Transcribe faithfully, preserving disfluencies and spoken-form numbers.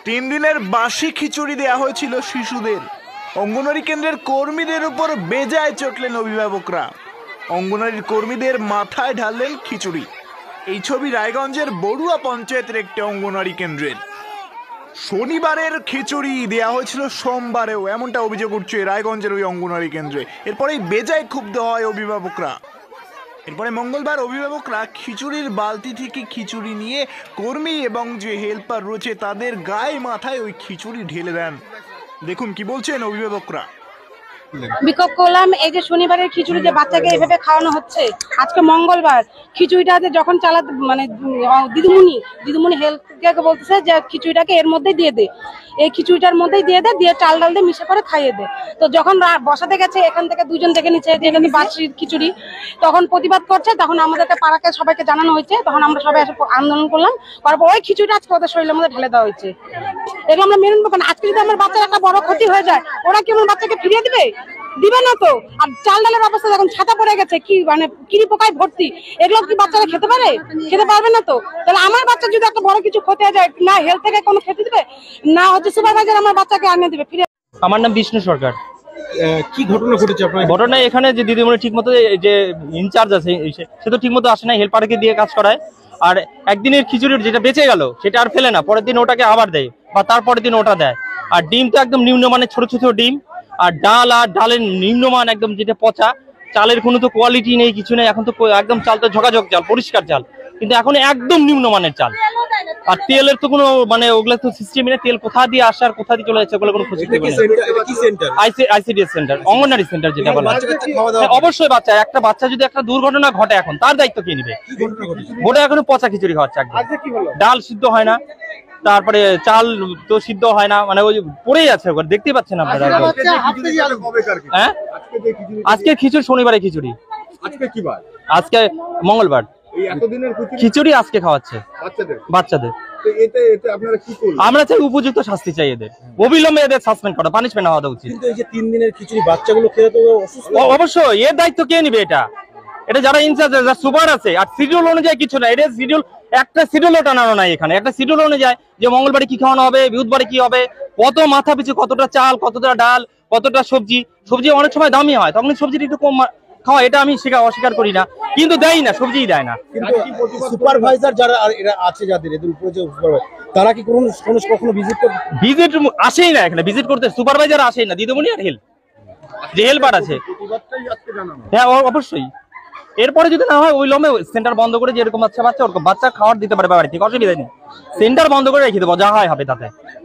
তিন দিনের বাসি খিচুড়ি দেয়া হয়েছিল শিশুদের। অঙ্গনওয়াড়ি কেন্দ্রের কর্মীদের উপর বেজায় চটলেন অভিভাবকরা। অঙ্গনওয়াড়ির কর্মীদের মাথায় ঢাললেন খিচুড়ি। এই ছবি রায়গঞ্জের বড়ুয়া পঞ্চায়েতের একটি অঙ্গনওয়াড়ি কেন্দ্রের। শনিবারের খিচুড়ি দেয়া হয়েছিল সোমবারেও, এমনটা অভিযোগ উঠছে রায়গঞ্জের ওই অঙ্গনওয়াড়ি কেন্দ্রে। এরপরেই বেজায় ক্ষুব্ধ হয় অভিভাবকরা। এরপরে মঙ্গলবার অভিভাবকরা খিচুড়ির বালতি থেকে খিচুড়ি নিয়ে কর্মী এবং যে হেল্পার রয়েছে তাদের গায়ে মাথায় ওই খিচুড়ি ঢেলে দেন। দেখুন কি বলছেন অভিভাবকরা। বিক্ষোভ করলাম এই যে শনিবারের খিচুড়ি যে বাচ্চাকে এভাবে খাওয়ানো হচ্ছে, আজকে মঙ্গলবার খিচুড়িটা যে যখন চালাতে মানে দিদিমণি দিদিমণি হেলথকে বলতেছে যে খিচুড়িটাকে এর মধ্যে দিয়ে দে, এই খিচুড়িটার মধ্যেই দিয়ে দে, দিয়ে চাল ডাল দিয়ে মিশে করে খাইয়ে দে। তো যখন বসাতে গেছে এখান থেকে দুজন দেখে নিচ্ছে যে এখানে বাসির খিচুড়ি, তখন প্রতিবাদ করছে। তখন আমাদেরকে পাড়াকে সবাইকে জানানো হয়েছে, তখন আমরা সবাই এসে আন্দোলন করলাম। তারপর ওই খিচুড়িটা আজকে ওদের শরীরের মধ্যে ঢেলে দেওয়া হয়েছে। এগুলো আমরা মেনে নেবো কেন? আজকে যদি আমার বাচ্চার একটা বড় ক্ষতি হয়ে যায়, ওরা কি আমার বাচ্চাকে ফিরিয়ে দিবে? দিবে না তো। আর চাল ডালের অবস্থা যখন ছাতা পড়ে গেছে, কি মানে কিরি পোকায় ভর্তি, এগুলো কি বাচ্চারা খেতে পারে? খেতে পারবে না তো। তাহলে আমার বাচ্চা যদি একটা বড় কিছু ক্ষতি হয়ে যায়, না হেলথ থেকে কোনো খেতে দিবে, না হচ্ছে সুপারভাইজার আমার বাচ্চাকে আনিয়ে দিবে ফিরে। আমার নাম বিষ্ণু সরকার। কি ঘটনা ঘটেছে আপনার? ঘটনা এখানে যে দিদিমণি ঠিক মতো যে ইনচার্জ আছে সে তো ঠিক মতো আসে না, হেল্পারকে দিয়ে কাজ করায়। আর একদিনের খিচুড়ির যেটা বেঁচে গেল সেটা আর ফেলে না, পরের দিন ওটাকে আবার দেয় বা তারপরের দিন ওটা দেয়। আর ডিম তো একদম নিম্নমানের ছোট ছোট ডিম, আর ডাল আর ডালের নিম্নমান একদম যেটা পচা, চালের কোনো তো কোয়ালিটি নেই, কিছু নেই। এখন তো একদম চাল তো ঝকাঝক চাল, পরিষ্কার চাল, কিন্তু এখন একদম নিম্নমানের চাল। আর তেলের তো কোনো মানে ওগুলো তো সিস্টেম নেই, তেল কোথা দিয়ে আসে আর কোথা দিয়ে চলে যাচ্ছে ওগুলো কোনো খোঁজ নেই। আইসিডিএস সেন্টার, অঙ্গনওয়াড়ি সেন্টার যেটা বলা হয়। অবশ্যই বাচ্চা, একটা বাচ্চা যদি একটা দুর্ঘটনা ঘটে এখন তার দায়িত্ব কে নিবে? গোটা এখনো পচা খিচুড়ি খাওয়াচ্ছে, একদম ডাল সিদ্ধ হয় না, তারপরে চাল তো সিদ্ধ হয় না, মানে ওই পড়েই আছে, দেখতেই পাচ্ছেন আপনারা। হ্যাঁ, আজকে খিচুড়ি শনিবারে খিচুড়ি, আজকে মঙ্গলবার খিচুড়ি আজকে খাওয়াচ্ছে বাচ্চাদের। আমরা চাই উপযুক্ত শাস্তি চাই, এদের অবিলম্বে এদের সাসপেন্ড করা, পানিশমেন্ট হওয়া উচিত। কিন্তু এই যে তিন দিনের খিচুড়ি বাচ্চাগুলো খেয়ে তো অবশ্যই এর দায়িত্ব কে নিবে? এটা এটা যারা ইনচার্জ, যারা সুপার আছে। আর শিডিউল অনুযায়ী কিছু না, এটা শিডিউল একটা শিডিউলও টানানো নাই এখানে। একটা শিডিউল অনুযায়ী যে মঙ্গলবারে কি খাওয়ানো হবে, বুধবারে কি হবে, কত মাথা পিছু কতটা চাল, কতটা ডাল, কতটা সবজি। সবজি অনেক সময় দামি হয়, তখন সবজিটা একটু কম খাওয়া, এটা আমি অস্বীকার করি না, কিন্তু দেয় না, সবজিই দেয় না। সুপারভাইজার যারা এরা আছে, যাদের এদের উপরে যে সুপারভাইজার, তারা কি কোনো কখনো ভিজিট করে? ভিজিট আসেই না এখানে, ভিজিট করতে সুপারভাইজার আসেই না, দিদিমণি আর হেল্প যে হেল্পার আছে। হ্যাঁ অবশ্যই, এরপরে যদি না হয় ওই লমে সেন্টার বন্ধ করে, যেরকম বাচ্চা বাচ্চা ওরকম বাচ্চা খাওয়ার দিতে পারে বাড়ি থেকে, অসুবিধা নেই। সেন্টার বন্ধ করে রেখে দেবো, যা হয় হবে তাতে।